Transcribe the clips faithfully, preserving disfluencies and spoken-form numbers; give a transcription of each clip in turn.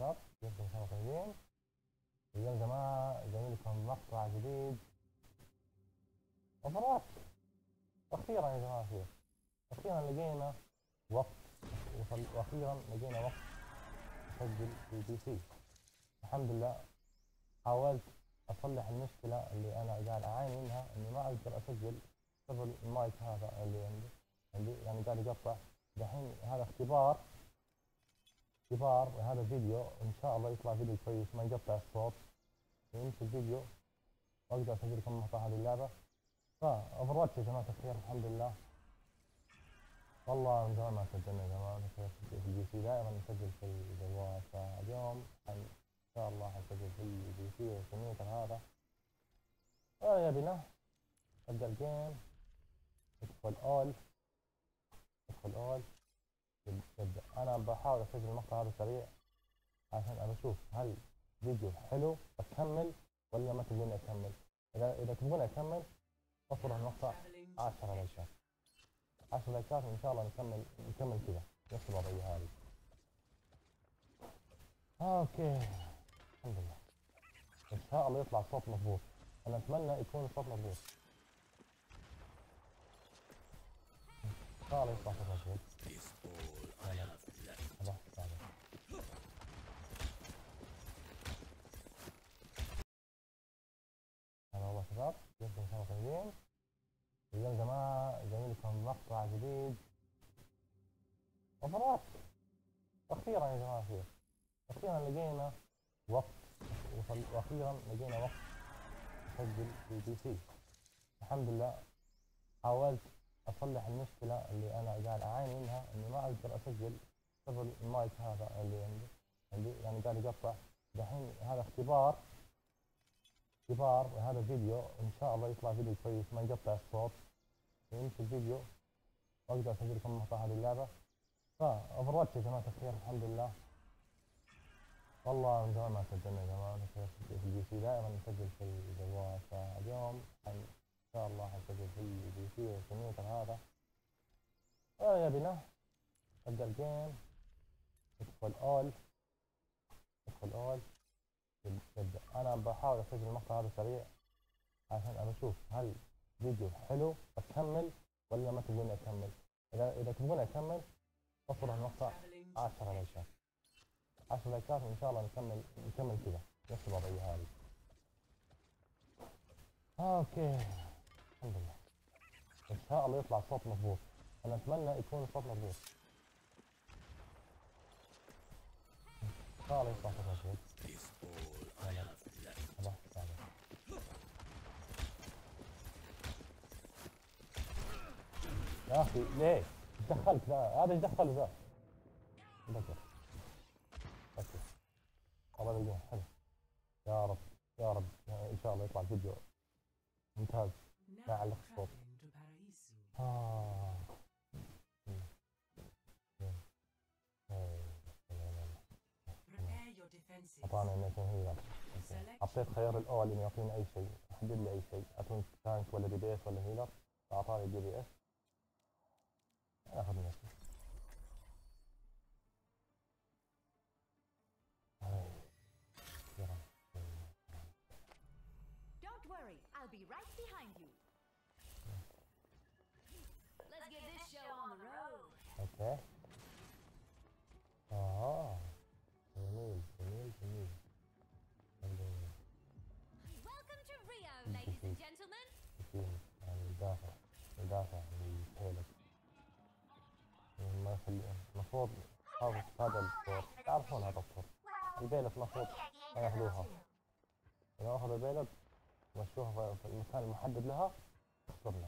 شباب كيفكم؟ ان شاء الله طيبين. اليوم يا جماعة جاي لكم مقطع جديد اوفرات. اخيرا يا جماعة خير، اخيرا لقينا وقت، واخيرا لقينا وقت نسجل في البي سي. الحمد لله. حاولت اصلح المشكلة اللي انا قاعد اعاني منها، اني ما اقدر اسجل بسبب المايك هذا اللي عندي عندي يعني قاعد يقطع. دحين هذا اختبار اختبار هذا فيديو، ان شاء الله يطلع فيديو كويس ما يقطع الصوت ويمشي الفيديو واقدر اسجل لكم مقطع هذه اللعبة. فأوفرواتش يا جماعة الخير الحمد لله. والله من زمان ما سجلنا يا جماعة في البي سي، دائما نسجل في الجوال، فاليوم ان شاء الله حنسجل في البي سي والكمبيوتر هذا. يا بنا ابدا الجيم، ادخل اول ادخل اول ابدا. انا بحاول اسجل المقطع هذا سريع عشان ابى اشوف هل فيديو حلو اكمل ولا ما تبغوني اكمل. اذا اذا تبغوني اكمل اصبر المقطع عشرة لايكات، عشرة لايكات وان شاء الله نكمل نكمل كذا نفس الوضعية هذه. اوكي الحمد لله. ان شاء الله يطلع الصوت مضبوط، انا اتمنى يكون الصوت مضبوط، ان شاء الله يطلع الصوت مضبوط. هلا والله شباب كيفكم؟ ان شاء الله طيبين. اليوم يا جماعة جاي لكم مقطع جديد اوفرات. اخيرا يا جماعة خير، اخيرا لقينا وقت، واخيرا لقينا وقت نسجل في البي سي. الحمد لله. حاولت اصلح المشكلة اللي انا قاعد اعاني منها، اني ما اقدر اسجل بسبب المايك هذا اللي عندي عندي يعني قاعد يقطع. دحين هذا اختبار اختبار هذا فيديو، ان شاء الله يطلع فيديو كويس ما يقطع الصوت ويمشي الفيديو واقدر اسجل لكم مقطع هذه اللعبة. فأوفرواتش يا جماعة الخير الحمد لله. والله من زمان ما سجلنا يا جماعة في البي سي، دائما نسجل في الجوال، فاليوم ان شاء الله حنسجل في البي سي والكمبيوتر هذا. يا بنا ابدا الجيم، ادخل اول ادخل اول ابدا. انا بحاول اسجل المقطع هذا سريع عشان ابى اشوف هل فيديو حلو اكمل ولا ما تبغوني اكمل. اذا اذا تبغوني اكمل اصبر المقطع عشرة لايكات، عشرة لايكات وان شاء الله نكمل نكمل كذا نفس الوضعية هذه. اوكي الحمد لله. ان شاء الله يطلع الصوت مضبوط، انا اتمنى يكون الصوت مضبوط، ان شاء الله يطلع الصوت مضبوط. يا اخي ليه؟ ايش دخلت ذا؟ هذا ايش دخله ذا؟ بكر اوكي والله بيجون حلو. يا رب يا رب ان شاء الله يطلع الفيديو ممتاز ما علق الصوت. آه. اعطانا نيشن هيلر. حطيت خيار الاول انه يعطيني اي شيء، حدد لي اي شيء، اعطوني تانك ولا دي بي اس ولا هيلر، فاعطاني دي بي اس. اخذ نيشن. Don't worry, I'll be right behind you. Let's get this show on the road. اوكي. اه جميل جميل جميل. Welcome to Rio, ladies and gentlemen. يعني يدافع يدافع عن الهيلر، ما يخلي المفروض هذا هذا الدكتور تعرفون هذا الدكتور البيلت المفروض ما ياخذوها. إذا أخذوا البيلت مشوها في المكان المحدد لها خسرنا.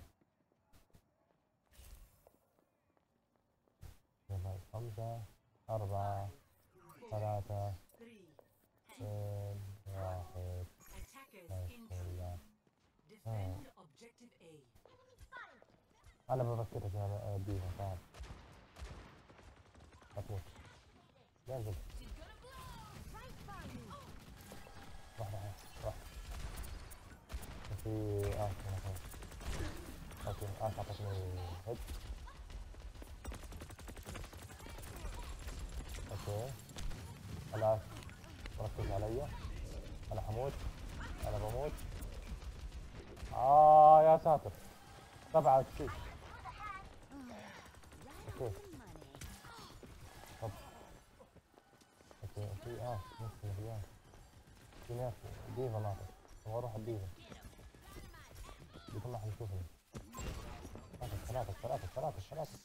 يلا خمسة أربعة ثلاثة اثنين واحد. بسم الله. أنا بفكرك يا بيها تعال أتموت. نازل راح راح راح في آه اوكي آه اعطتني هيد. اوكي خلاص ركز علي. انا حموت، انا بموت. اه يا ساتر، سبعة اكسي. اوكي طب اوكي اوكي اه مشكلة فيها في ناس ديفا ناطر. ابغى اروح الديفا. ديفا ما حيشوفني. ثلاثة ثلاثة ثلاثة ثلاثة ثلاثة.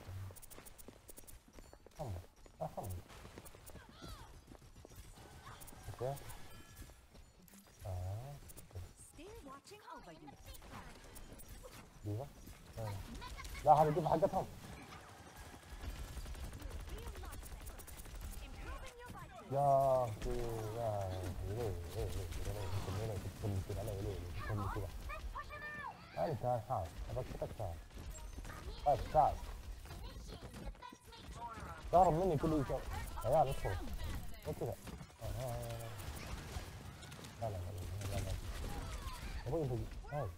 حمر اه حمر. اوكي اه Still watching over you. ديفا. آه. لا هذه ديفا حقتهم. يا اخي يا اخي ليه ليه ليه ليه ليه تتكلم كذا علي؟ ليه ليه تتكلم كذا؟ انت الحال ابغى تعال. طيب تعال. تهرب مني كل شيء. عيال ادخل مو كذا. لا لا لا لا لا ابغى انت هاي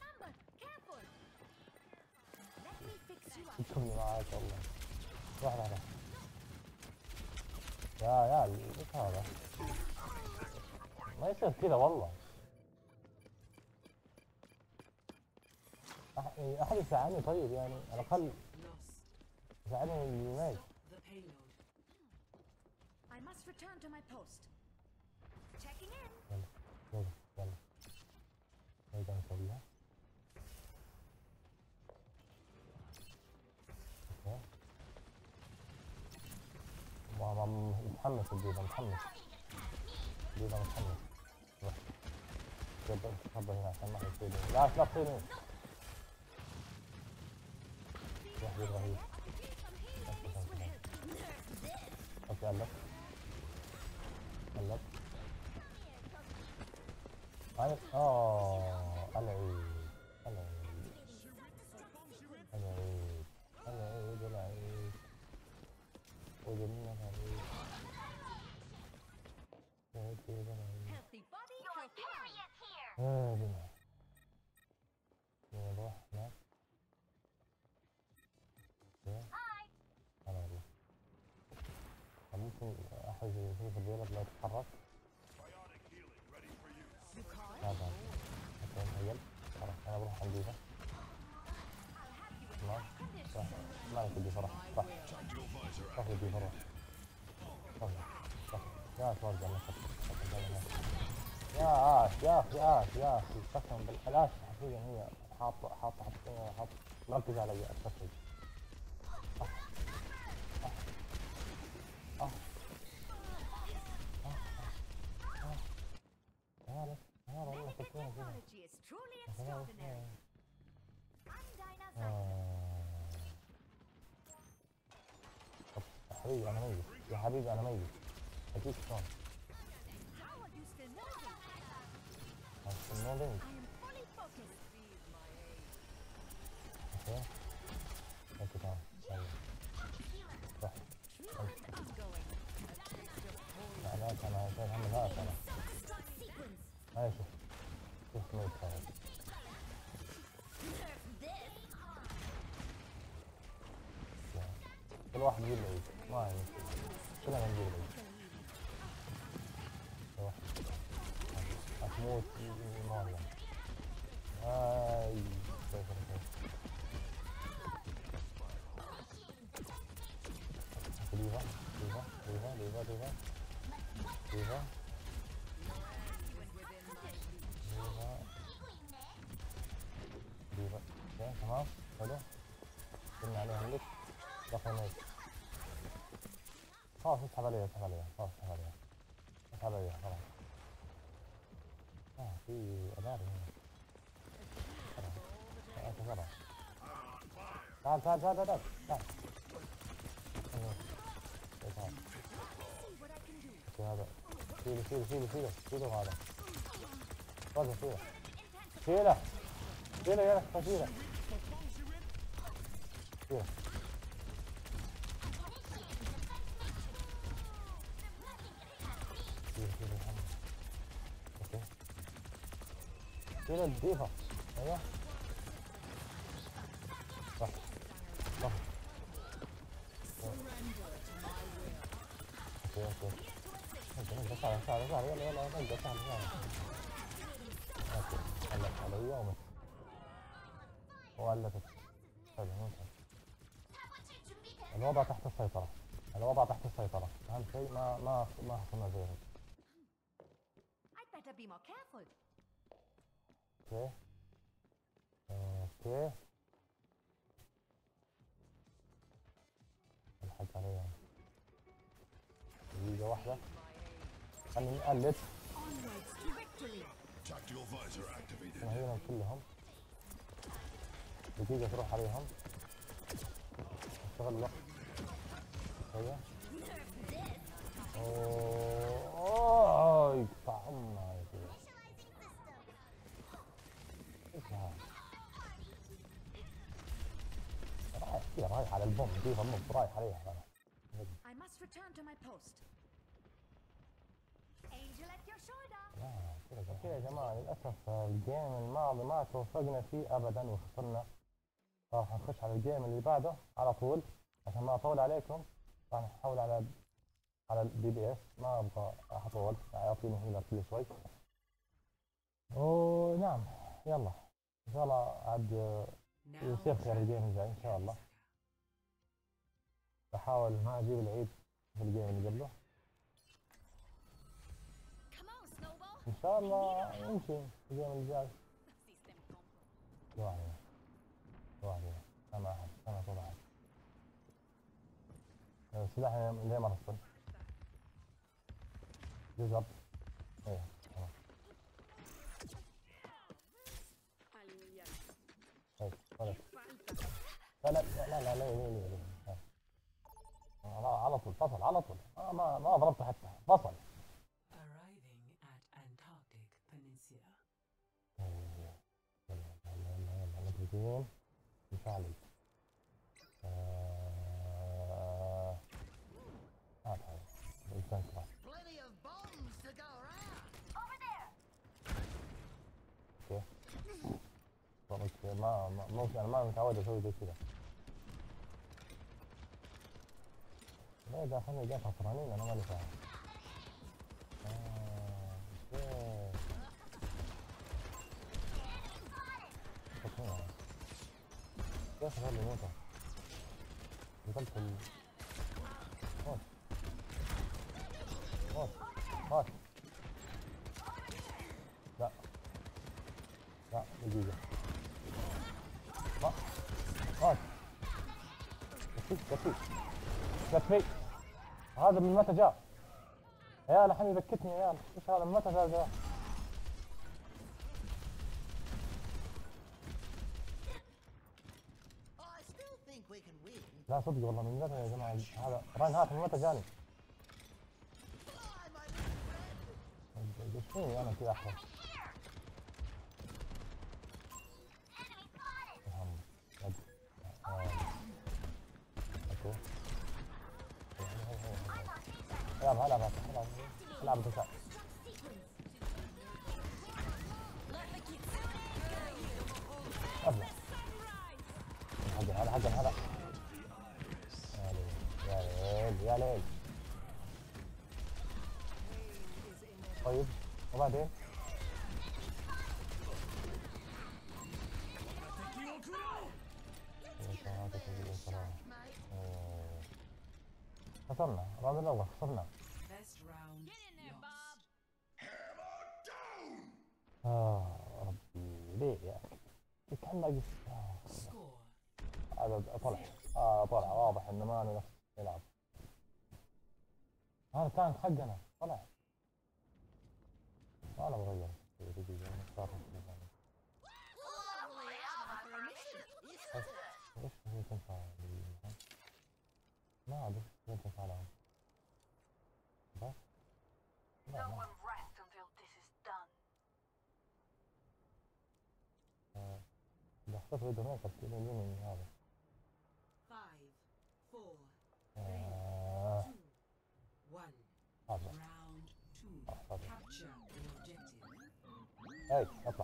تكمل معاك والله. واحدة واحدة. يا عيال ايش هذا؟ ما يصير كذا والله. أح- احد يساعدني طيب يعني على الاقل يساعدني اليمين. I must return to my post. Checking in. يلا يلا يلا نرجع نسويها. اوكي والله متحمس الديفا متحمس. الديفا متحمس. روح جد تخبى هنا عشان ما حد يصيدني. لا لا تصيدني. واحد رهيب. اوكي قلب قلب. هاي اوه انا عيد انا عيد انا عيد انا عيد ولا عيد وجبنا عيد عيد ولا عيد. Healthy body, healthy mind. اه بنا نروح هناك. هلا والله. ممكن احد يشوف الرياض لا تتحرك. هذا اوكي مهيل. خلاص انا بروح عند ديفا. تمام صح ما لك ديفا راح صح صح ديفا راح صح صح يا اخي ارجع لك يا اخي يا اخي يا اخي يا اخي قسما بالالاف حرفيا هي حاطه حاطه حاطه حاطه مركز علي اتفرج. اه اه اه اه والله فكرنا كذا. Technology is truly extraordinary. I'm Dinah. طب يا حبيبي انا ميت يا حبيبي انا ميت اجيك شلون؟ How are you still moving? هالسنودين I am fully focused. اوكي اوكي تمام يلا صح Treatment ongoing. لا لا انا شايل هم الناس انا. هاي شوف شوف ميت هذا. كل واحد يجيب العيد ما هي مشكلة كلنا نجيب العيد. روح هتموت مرة. هاي كيف كيف ديفا ديفا ديفا ديفا ديفا ديفا ديفا ديفا اوكي تمام حلو. قلنا عليها ملك دخل ميت. خلاص اسحب عليها اسحب عليها خلاص اسحب عليها اسحب عليها خلاص. اه في اداري هنا. تعال تعال تعال تعال تعال تعال تعال. ايوه تعال. اوكي هذا شيله شيله شيله شيله شيله هذا. فوق شيله شيله شيله يا اخي شيله شيله. شيله شيله محمد. اوكي شيله الديفا ايوه صح صح. اوكي اوكي نقدر سهل سهل سهل يلا يلا نقدر سهل سهل. اوكي حلت علي ومت وولفت. حلو ممتاز. الوضع تحت السيطرة. الوضع تحت السيطرة. أهم شيء ما ما ما خسرنا زي هيك. I'd better be more careful. اوكي. اوكي. الحق عليها. دقيقة واحدة. خلينا نقلب. نهيهم كلهم. دقيقة تروح عليهم. نشتغل الوقت. هيا. اوه يقطع امها يا شيخ. ايش هذا؟ رايح كذا رايح على البوم كيف النص رايح عليها. I must return to my post. Angel at your shoulder. لا كذا كذا يا جماعة للأسف الجيم الماضي ما توفقنا فيه أبدا وخسرنا. راح نخش على الجيم اللي بعده على طول عشان ما أطول عليكم. راح نحول على على البي بي اس. ما ابغى اطول اعطيني هيلر كل شوي. اوه نعم يلا ان شاء الله عاد يصير خير الجيم الجاي ان شاء الله. بحاول ما اجيب العيد في الجيم اللي قبله ان شاء الله يمشي الجيم اللي جاي. واحدة واحدة سامع احد سامع صوت احد. السلاح ليه ما رصد بالضبط. ايه تمام. طيب خلاص. لا لا لا لا لا ليه ليه ليه على طول فصل على طول. ما ما ما ضربته حتى فصل. يلا يلا يلا مدركين مفعلي. هذا هذا الكنترا. اوكي ما ما ممكن انا ما متعود اسوي زي كذا. ليه داخلني جاي خسرانين انا ماني فاهم. اه اوكي كيف هذا اللي موته؟ قتلت ال موت موت موت. لا لا دقيقة ما مات. كفي كفي كفي. هذا من متى جاء؟ يا عيال الحين يبكتني يا عيال. ايش هذا من متى جاء؟ لا صدق والله من متى يا جماعة هذا راين هات من متى جاني؟ دشيني انا كذا احرج. العب العب العب العب دفاع. ابلع هذا هذا هذا يا ليل يا ليل. طيب وبعدين خسرنا الراوند الاول خسرنا. اه ربي ليه يا اخي كان ناقص. هذا طلع اه طلع واضح انه ما نفس يلعب. هذا كان حقنا طلع. انا بغير دقيقة نختار ايش هي تنفع ما ادري ايش تنفع لهم بس لا لا. اذا اخترت فيديو ميكر تقولين هذا هذا هاي اطلع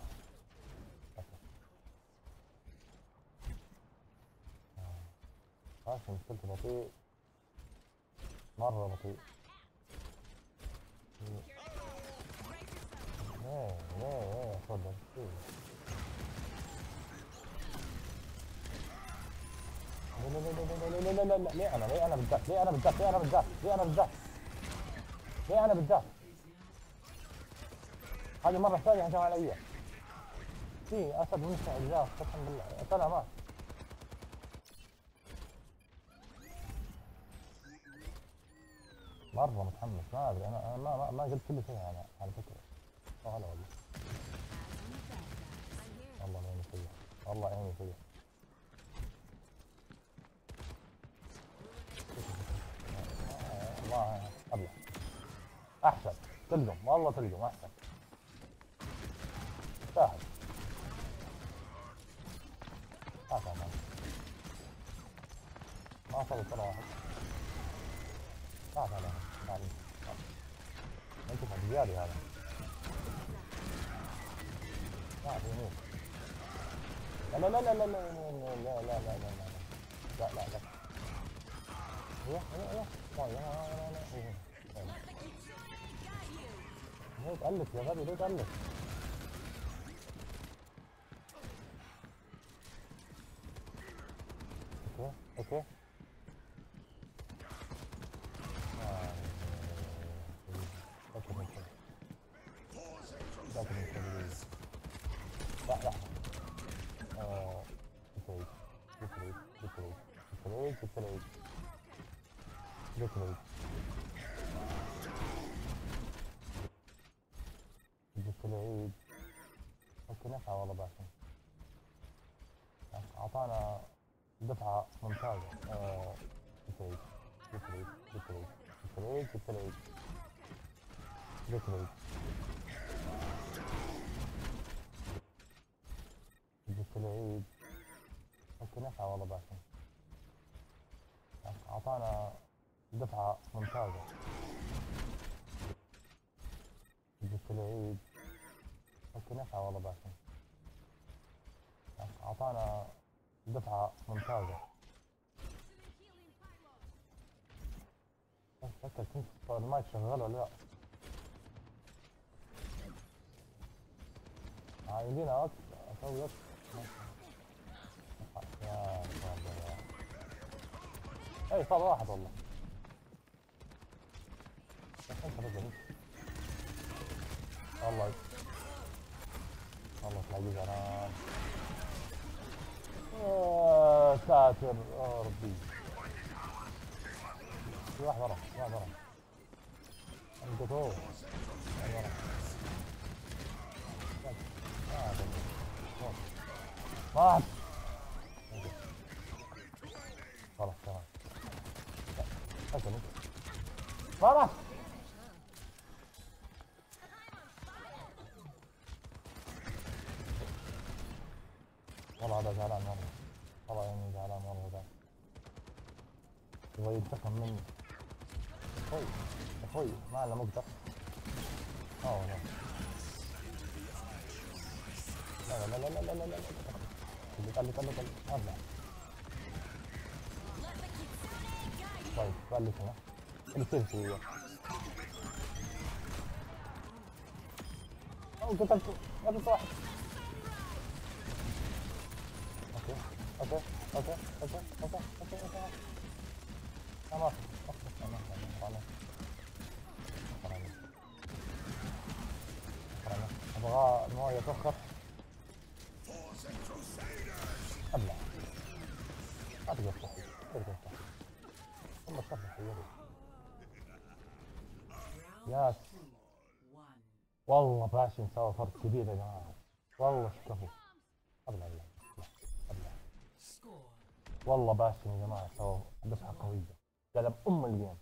خلاص مشكلته بطيء مرة بطيء. ايه ايه ايه تفضل. لا لا لا لا لا لا لا لا، ليه انا ليه انا بالذات ليه انا بالذات ليه انا بالذات ليه انا بالذات ليه انا بالذات. هذه مرة ثانية هجم علي. في اسد منشأ اجزاء قسم بالله. طلع مات. مرة متحمس ما ادري انا انا ما ما, ما قلت كل شيء انا على فكرة. اه هلا والله. والله عيني فيا. والله عيني فيا. الله ابلع. احسن تلقم والله تلقم احسن. سهل. ما فهم ما صار ترى واحد. ما فهم ما انت بزيادة هذا. ما في يمين. لا لا لا لا لا لا لا لا لا لا لا لا لا لا. ايوه ايوه ايوه. طيب لا لا لا لا. ليه تألف يا غبي ليه تألف؟ اوكي اوكي. لا لا. اه جبت العيد جبت العيد جبت العيد جبت العيد جبت العيد جبت العيد. اوكي نفع والله باسم. اعطانا دفعة ممتازة. جبت العيد جبت العيد جبت العيد جبت العيد جبت العيد جبت العيد. اوكي نفع والله باسم. اعطانا دفعة ممتازة. جبت العيد. اوكي نفع والله باسم. اعطانا دفعة ممتازة. بس فكر كنت المايك شغال ولا لا؟ عايزين وقت اسوي وقت. يا الله. اي صار واحد والله. بس انت رجل والله والله تلاقي زران. يا ساتر يا ربي. في واحد ورا في واحد ورا. انقطوه واحد ورا. مات. خلاص تمام. حسن انت ما مات. والله هذا زعلان مرة. والله اني زعلان مرة ذا. يبغى ينتقم مني. اخوي اخوي ما له مقدر. اه والله. لا لا لا لا لا لا لا لا. اللي قال لي قال لي قال لي ارجع. طيب قال لي هنا. اللي تلفي هي. او قتلته قتلت واحد. اوكي اوكي اوكي اوكي اوكي اوكي اوكي. تمام. تمام تمام. ابغى المويه تخر. ابلع. ما تقدر تحكي تقدر تحكي. ثم تصفح يدي. ياس والله باشا نسوي فرق كبير يا جماعه. والله شكفوا. ابلع ابلع ابلع. والله باشا يا جماعه سووا دفعه قويه. قلب ام الجيم.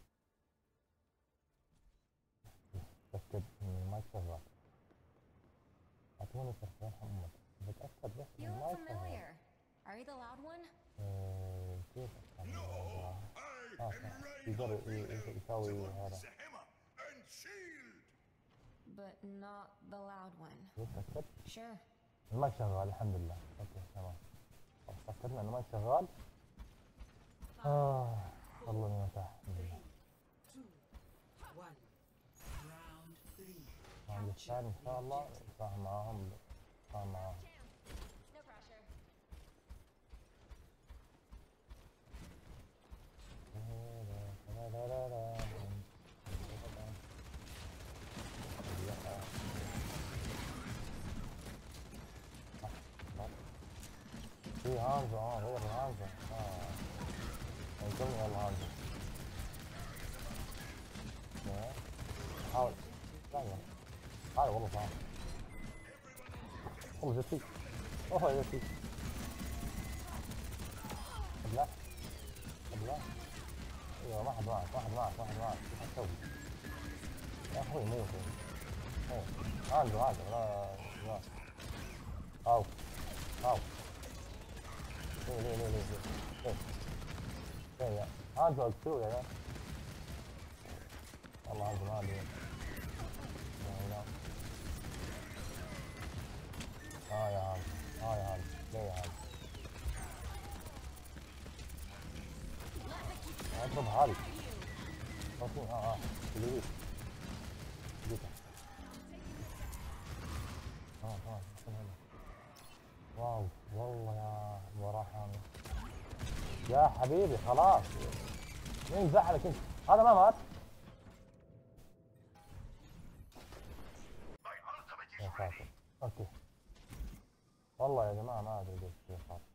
تاكد ان المايك شغال. اعطوني فرصه يرحم امك. بتاكد بس ان المايك شغال. Are you the loud one? ايه كيف افهم الموضوع؟ اه يقدر يسوي هذا. But not the loud one. متأكد؟ Sure. المايك شغال الحمد لله. اوكي تمام. تأكدنا ان المايك شغال. اه والله اني مرتاح الحمد لله. عند الثاني ان شاء الله فاهم معاهم فاهم معاهم. No pressure. في هانزو اه غير هانزو اه انتم يلا هانزو حاول لا لا حاول والله صعب والله جتي اوه جتي لا لا ايوه ما حد معك ما حد معك ما حد معك شو حتسوي يا اخوي موت ايه هانزو هانزو لا لا او او ليه ليه ليه ليه ليه ليه يا هانزو اقتلوه يا والله هانزو ما ادري اه يا هانزو اه يا هانزو ليه يا هانزو اضرب هذه اوكي اه اه جديد جديد اه اه واو والله يا مباراة حامية يا حبيبي خلاص مين زعلك انت؟ هذا ما مات يا ساتر اوكي والله يا جماعة ما ادري ليش كذا صار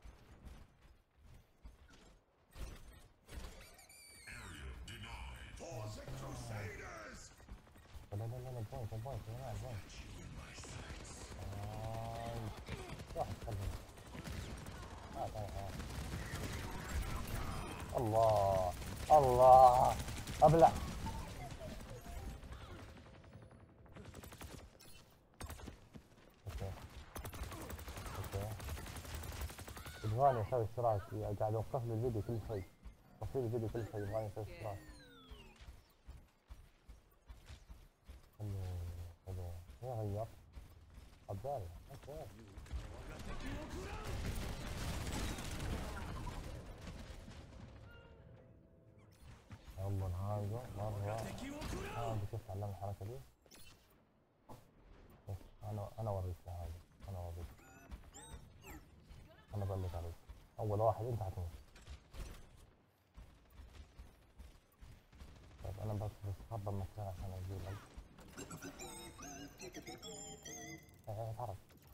لا لا لا لا البوينت البوينت يا جماعة البوينت واحد خلينا آه آه آه. الله الله ابلع اوكي اوكي يبغاني اسوي اشتراك قاعد اوقف لي الفيديو كل شوي اوقف لي الفيديو كل شوي يبغاني اسوي اشتراك حلو حلو يا غير عبالي اوكي يلا هذا مرة هذا كيف تعلم الحركة دي؟ أنا أنا أوريك هذا أنا أوريك أنا بقول عليك أول واحد أنت حتموت طيب أنا بس بتخبى مكان عشان أجيبك اتحرك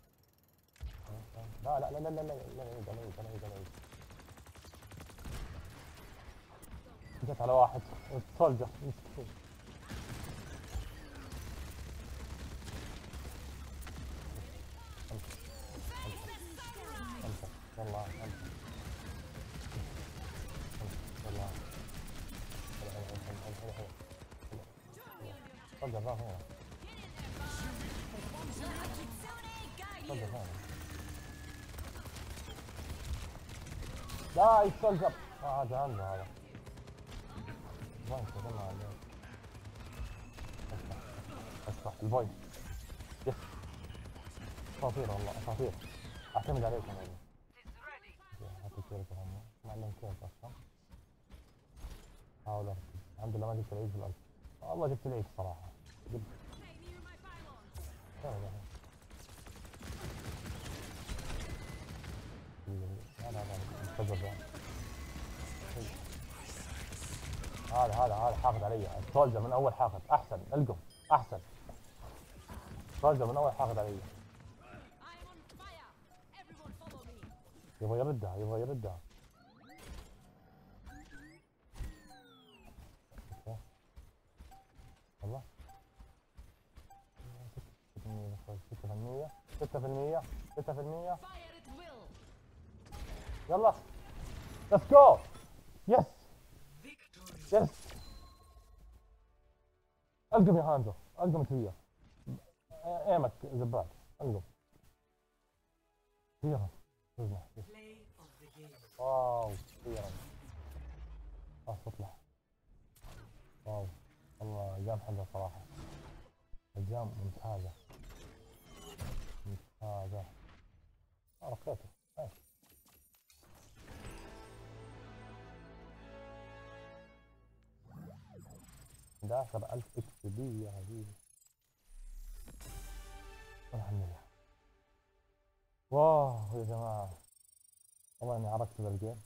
لا لا لا لا لا لا لا عيد أنا عيد أنا عيد أنا عيد جت على واحد سولجر مسكين امسك يلا امسك يلا صدق ذا هنا صدق هنا لا يتسلقب اه هذا عنده هذا بوينت يلا عليه افتح افتح البوينت يس اساطير والله اساطير اعتمد عليك انا هاتي كيرك هم ما عندهم كيرك اصلا حاول اركز الحمد لله ما جبت العيد في الارض والله جبت العيد صراحه جبت لا لا لا لا هذا هذا هذا حافظ علي سولجر من اول حافظ احسن القم احسن سولجر من اول حافظ علي يبغى يردها يبغى يردها والله ستة بالمية ستة بالمية ستة بالمية يلا ليتس جو يس يس القم يا هانزو القم فيا ايمك زبال القم فيها فزنا واو فيها خلاص اطلع واو والله ايام حلوه صراحه ايام ممتازه ممتازه اه رقيته ده آخر ألف إكس بي يا حبيبي. الحمد لله. واو يا جماعة، والله اني عرفت ذا الجيم.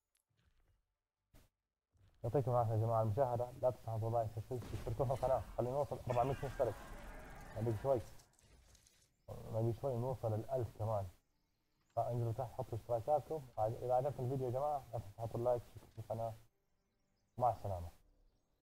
يعطيكم العافية يا جماعة المشاهدة، لا تنسوا لايك واشتركوا في القناة، خلينا نوصل أربعمية مشترك. نبي شوي نبي شوي نوصل ال ألف كمان. فانزلوا تحت حطوا اشتراكاتكم، إذا عجبكم الفيديو يا جماعة لا تنسوا تحطوا اللايك واشتركوا في القناة. مع السلامة.